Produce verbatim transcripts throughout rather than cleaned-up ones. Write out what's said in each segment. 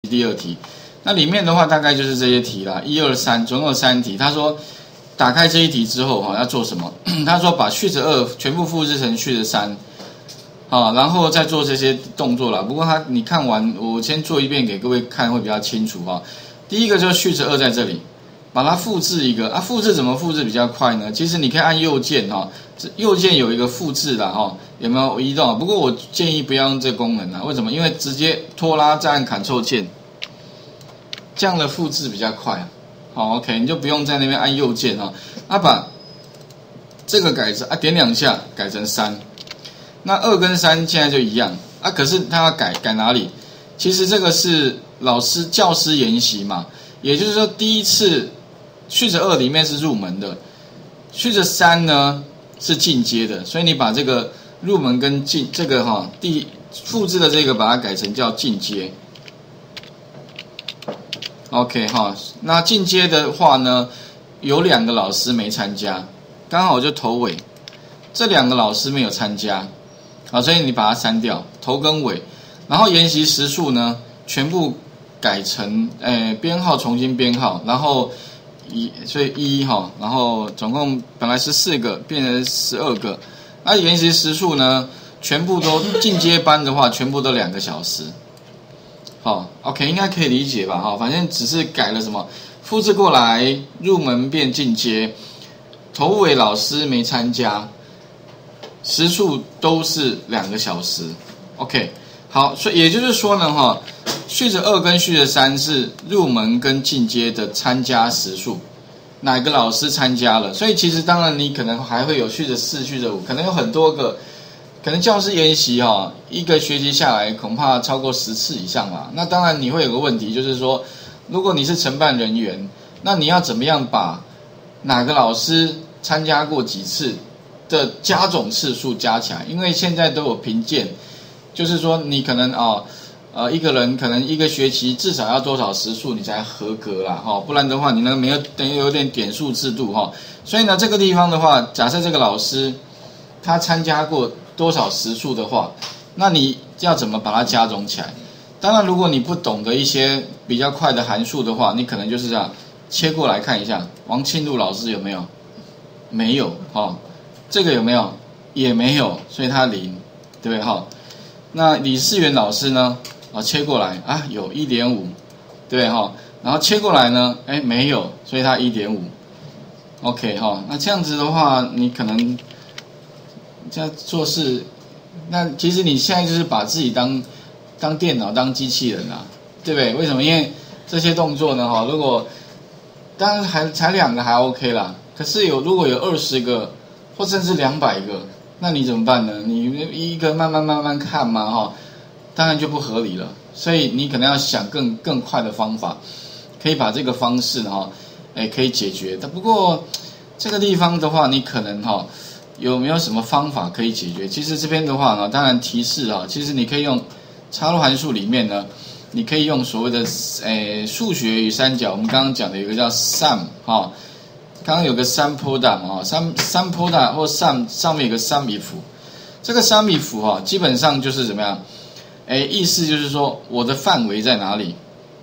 第二题。那里面的话大概就是这些题啦，一二三，总共有三题。他说打开这一题之后哈，要做什么？他说把序的二全部复制成序的三，啊，然后再做这些动作啦。不过他你看完，我先做一遍给各位看会比较清楚哈。第一个就是序的二在这里，把它复制一个啊，复制怎么复制比较快呢？其实你可以按右键哈，右键有一个复制啦哈，有没有移动？不过我建议不要用这个功能啊，为什么？因为直接拖拉再按 Ctrl 键。这样的复制比较快啊，好 ，OK， 你就不用在那边按右键啊，啊把这个改成啊点两下改成三，那二跟三现在就一样啊，可是它要改改哪里？其实这个是老师教师研习嘛，也就是说第一次序着二里面是入门的，序着三呢是进阶的，所以你把这个入门跟进这个哈、哦、第复制的这个把它改成叫进阶。OK 哈，那进阶的话呢，有两个老师没参加，刚好就头尾，这两个老师没有参加，啊，所以你把它删掉，头跟尾，然后研习时数呢，全部改成诶编号重新编号，然后一所以一哈，然后总共本来是四个变成十二个，那研习时数呢，全部都进阶班的话，全部都两个小时。好 ，OK， 应该可以理解吧？哈，反正只是改了什么，复制过来，入门变进阶，头尾老师没参加，时数都是两个小时。OK， 好，所以也就是说呢，哈，序着二跟序着三是入门跟进阶的参加时数，哪个老师参加了？所以其实当然你可能还会有序着四、序着五，可能有很多个。可能教师研习哈、哦，一个学期下来恐怕超过十次以上啦。那当然你会有个问题，就是说，如果你是承办人员，那你要怎么样把哪个老师参加过几次的加总次数加起来？因为现在都有评鉴，就是说你可能啊，呃，一个人可能一个学期至少要多少时数你才合格啦，哈、哦，不然的话你那个没有等于有点点数制度哈、哦。所以呢，这个地方的话，假设这个老师他参加过多少时数的话，那你要怎么把它加总起来？当然，如果你不懂得一些比较快的函数的话，你可能就是这样切过来看一下，王庆禄老师有没有？没有，哦，这个有没有？也没有，所以它零，对不对？哈，那李世元老师呢？啊，切过来啊，有 一点五，对不对？哈，然后切过来呢，哎，没有，所以它 一点五。OK 哈，那这样子的话，你可能。这样做事，那其实你现在就是把自己当当电脑当机器人啦，对不对？为什么？因为这些动作呢，哈，如果当然还才两个还 OK 啦，可是有如果有二十个或甚至两百个，那你怎么办呢？你一个慢慢慢慢看嘛，哈，当然就不合理了。所以你可能要想更更快的方法，可以把这个方式哈，哎，可以解决。但不过这个地方的话，你可能哈。有没有什么方法可以解决？其实这边的话呢，当然提示啊，其实你可以用插入函数里面呢，你可以用所谓的诶数学与三角，我们刚刚讲的有一个叫 sum 哈、哦，刚刚有个 sum product 啊 ，sum sum product 或 sum 上面有个 sum if， 这个 sum if 哈、哦，基本上就是怎么样？诶，意思就是说我的范围在哪里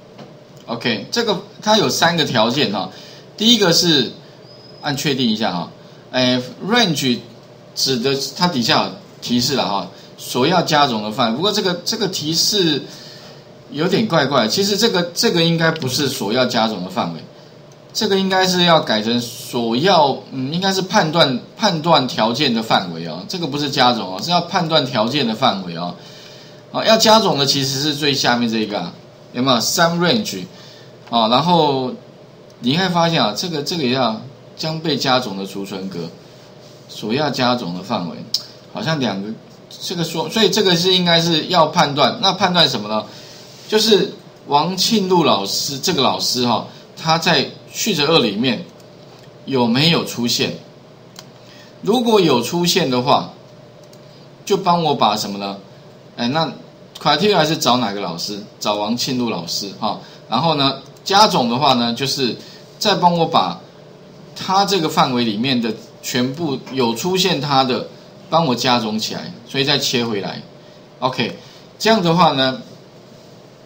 ？OK， 这个它有三个条件哈、哦，第一个是按确定一下哈、哦。诶 range 指的它底下有提示了哈，所要加总的范围。不过这个这个提示有点怪怪，其实这个这个应该不是所要加总的范围，这个应该是要改成所要嗯，应该是判断判断条件的范围哦。这个不是加总哦，是要判断条件的范围哦。啊，要加总的其实是最下面这个、啊，有没有 sum range 啊？然后你会发现啊，这个这个也要。将被加总的储存格，所要加总的范围，好像两个，这个说，所以这个是应该是要判断，那判断什么呢？就是王庆禄老师这个老师哈、哦，他在序着二里面有没有出现？如果有出现的话，就帮我把什么呢？哎，那 criteria 是找哪个老师？找王庆禄老师哈、哦。然后呢，加总的话呢，就是再帮我把。它这个范围里面的全部有出现它的，帮我加总起来，所以再切回来 ，OK， 这样的话呢，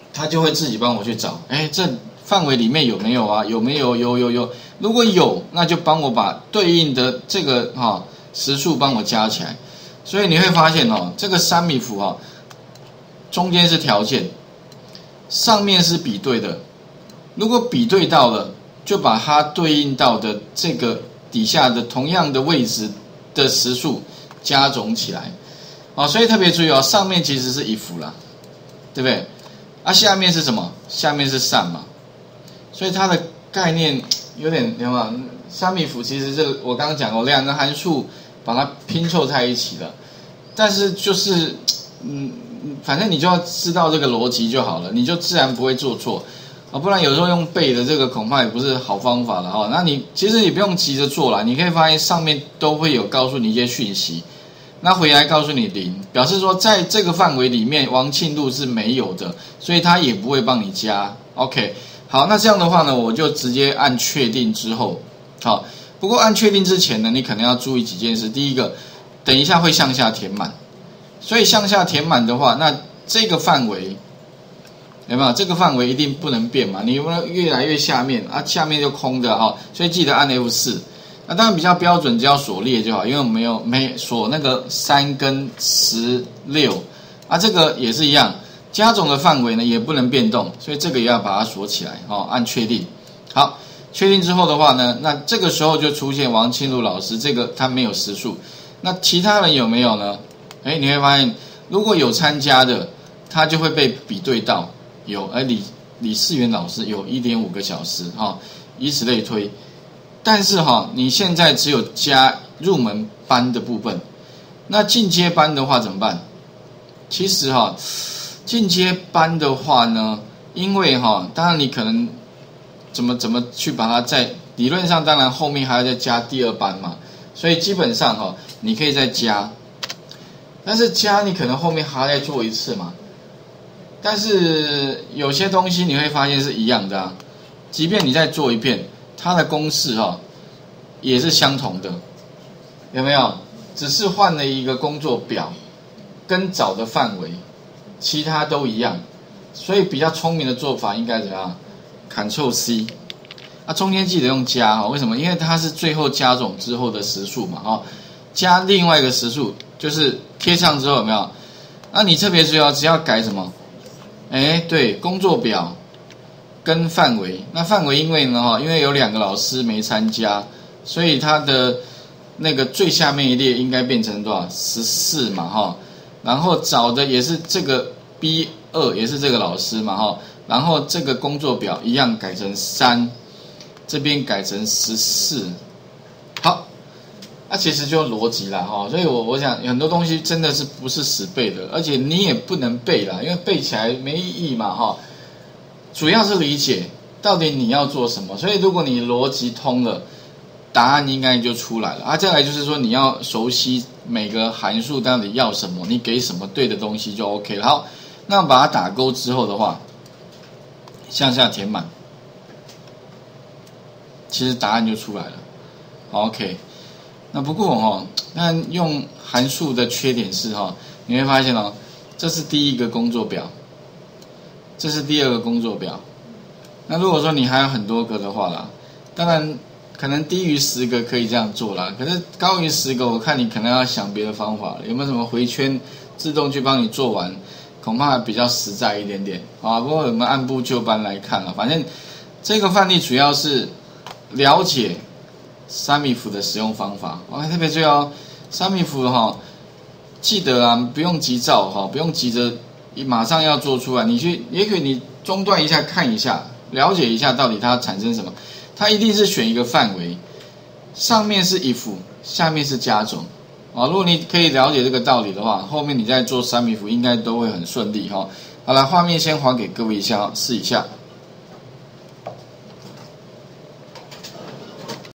它就会自己帮我去找，哎，这范围里面有没有啊？有没有？有有有。如果有，那就帮我把对应的这个哈、哦、时数帮我加起来。所以你会发现哦，这个三米符哈、哦，中间是条件，上面是比对的。如果比对到了，就把它对应到的这个底下的同样的位置的时数加总起来。哦，所以特别注意哦，上面其实是if啦，对不对？啊，下面是什么？下面是善嘛。所以它的概念有点有没有？三米符其实这个我刚刚讲过，两个函数把它拼凑在一起了。但是就是嗯，反正你就要知道这个逻辑就好了，你就自然不会做错啊。不然有时候用背的这个恐怕也不是好方法了哈。那你其实你不用急着做啦，你可以发现上面都会有告诉你一些讯息。那回来告诉你零，表示说在这个范围里面王庆禄是没有的，所以他也不会帮你加。OK， 好，那这样的话呢，我就直接按确定之后，好，不过按确定之前呢，你可能要注意几件事。第一个，等一下会向下填满，所以向下填满的话，那这个范围有没有？这个范围一定不能变嘛，你有没有越来越下面啊？下面就空的哈，所以记得按 F 四。那当然比较标准，只要锁列就好，因为我们没有没锁那个三跟十六啊，这个也是一样，加总的范围呢也不能变动，所以这个也要把它锁起来哦，按确定。好，确定之后的话呢，那这个时候就出现王庆禄老师，这个他没有时数，那其他人有没有呢？哎，你会发现如果有参加的，他就会被比对到有，哎李李世元老师有 一点五 个小时哈、哦，以此类推。但是哈，你现在只有加入门班的部分，那进阶班的话怎么办？其实哈，进阶班的话呢，因为哈，当然你可能怎么怎么去把它在理论上，当然后面还要再加第二班嘛，所以基本上哈，你可以再加，但是加你可能后面还要再做一次嘛。但是有些东西你会发现是一样的啊，即便你再做一遍。它的公式哈、哦、也是相同的，有没有？只是换了一个工作表跟找的范围，其他都一样。所以比较聪明的做法应该怎样 ？Ctrl C， 啊，中间记得用加哈、哦，为什么？因为它是最后加总之后的时数嘛，哦，加另外一个时数就是贴上之后有没有？那你特别注意哦，只要改什么？哎，对，工作表。跟范围，那范围因为呢哈，因为有两个老师没参加，所以它的那个最下面一列应该变成多少？十四嘛哈，然后找的也是这个 B 二，也是这个老师嘛哈，然后这个工作表一样改成三，这边改成十四，好，那、啊、其实就逻辑啦哈，所以我我想很多东西真的是不是死背的，而且你也不能背啦，因为背起来没意义嘛哈。主要是理解到底你要做什么，所以如果你逻辑通了，答案应该就出来了啊。再来就是说你要熟悉每个函数到底要什么，你给什么对的东西就 OK 了。好，那把它打勾之后的话，向下填满，其实答案就出来了。OK， 那不过哦，那用函数的缺点是哈、哦，你会发现哦，这是第一个工作表。这是第二个工作表，那如果说你还有很多个的话啦，当然可能低于十个可以这样做啦，可是高于十个，我看你可能要想别的方法了，有没有什么回圈自动去帮你做完，恐怕比较实在一点点啊。不过我们按部就班来看了，反正这个范例主要是了解三米符的使用方法，我还特别注意哦，三米符哈，记得啊，不用急躁哈，不用急着。你马上要做出来，你去也许你中断一下看一下，了解一下到底它产生什么。它一定是选一个范围，上面是if，下面是加总啊。如果你可以了解这个道理的话，后面你再做三米符应该都会很顺利哈。好了，画面先还给各位一下，试一下。